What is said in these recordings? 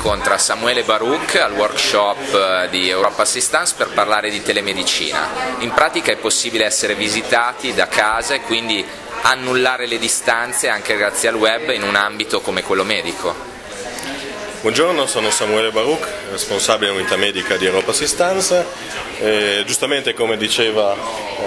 incontra Samuele Baruch al workshop di Europa Assistance per parlare di telemedicina. In pratica è possibile essere visitati da casa e quindi annullare le distanze anche grazie al web in un ambito come quello medico. Buongiorno, sono Samuele Baruch, responsabile unità medica di Europa Assistance. Giustamente come diceva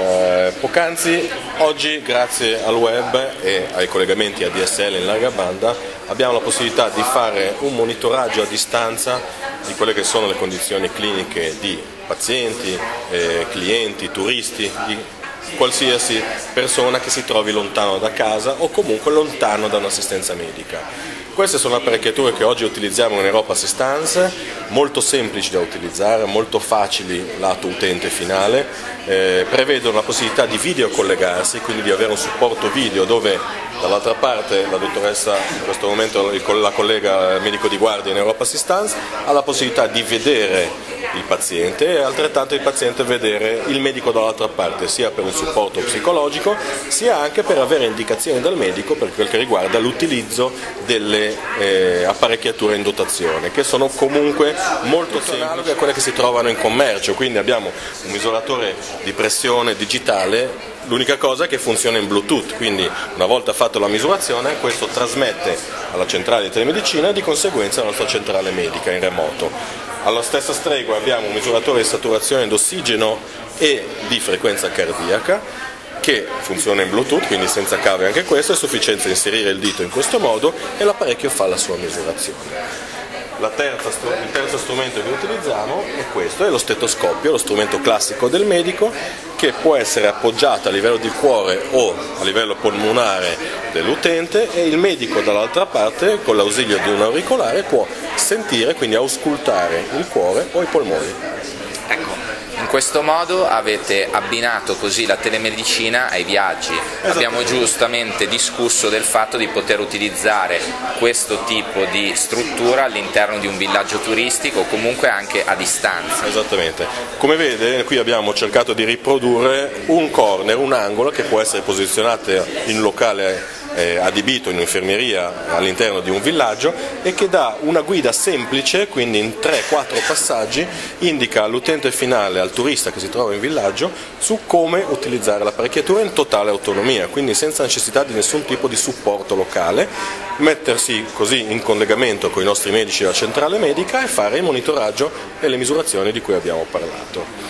poc'anzi, oggi grazie al web e ai collegamenti ADSL in larga banda abbiamo la possibilità di fare un monitoraggio a distanza di quelle che sono le condizioni cliniche di pazienti, clienti, turisti, di qualsiasi persona che si trovi lontano da casa o comunque lontano da un'assistenza medica. Queste sono apparecchiature che oggi utilizziamo in Europa Assistance, molto semplici da utilizzare, molto facili lato utente finale, prevedono la possibilità di videocollegarsi, quindi di avere un supporto video dove dall'altra parte la dottoressa, in questo momento la collega medico di guardia in Europa Assistance, ha la possibilità di vedere il paziente e altrettanto il paziente vedere il medico dall'altra parte, sia per un supporto psicologico sia anche per avere indicazioni dal medico per quel che riguarda l'utilizzo delle apparecchiature in dotazione, che sono comunque molto analoghe a quelle che si trovano in commercio. Quindi abbiamo un misuratore di pressione digitale, l'unica cosa è che funziona in Bluetooth, quindi una volta fatto la misurazione questo trasmette alla centrale di telemedicina e di conseguenza alla nostra centrale medica in remoto. Alla stessa stregua abbiamo un misuratore di saturazione d'ossigeno e di frequenza cardiaca che funziona in Bluetooth, quindi senza cavo anche questo, è sufficiente inserire il dito in questo modo e l'apparecchio fa la sua misurazione. Il terzo strumento che utilizziamo è questo, è lo stetoscopio, lo strumento classico del medico che può essere appoggiato a livello di cuore o a livello polmonare dell'utente e il medico dall'altra parte con l'ausilio di un auricolare può sentire, quindi auscultare il cuore o i polmoni. Ecco. In questo modo avete abbinato così la telemedicina ai viaggi. Abbiamo giustamente discusso del fatto di poter utilizzare questo tipo di struttura all'interno di un villaggio turistico o comunque anche a distanza. Esattamente. Come vede, qui abbiamo cercato di riprodurre un corner, un angolo che può essere posizionato in un locale adibito in un'infermeria all'interno di un villaggio e che dà una guida semplice, quindi in 3-4 passaggi indica all'utente finale, al turista che si trova in villaggio, su come utilizzare l'apparecchiatura in totale autonomia, quindi senza necessità di nessun tipo di supporto locale, mettersi così in collegamento con i nostri medici della centrale medica e fare il monitoraggio e le misurazioni di cui abbiamo parlato.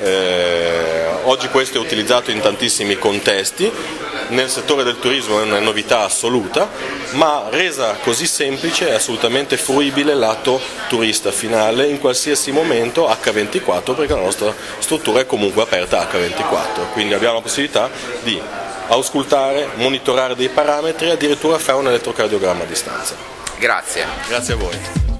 Oggi questo è utilizzato in tantissimi contesti, nel settore del turismo è una novità assoluta, ma resa così semplice è assolutamente fruibile lato turista finale in qualsiasi momento H24, perché la nostra struttura è comunque aperta H24, quindi abbiamo la possibilità di auscultare, monitorare dei parametri e addirittura fare un elettrocardiogramma a distanza. Grazie. Grazie a voi.